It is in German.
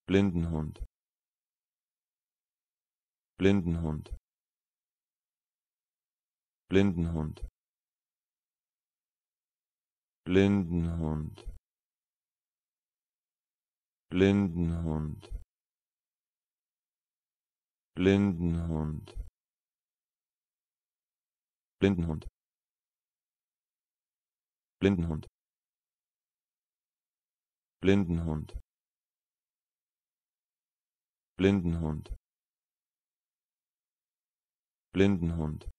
Blindenhund, Blindenhund, Blindenhund, Blindenhund, Blindenhund, Blindenhund, Blindenhund, Blindenhund, Blindenhund, Blindenhund, Blindenhund,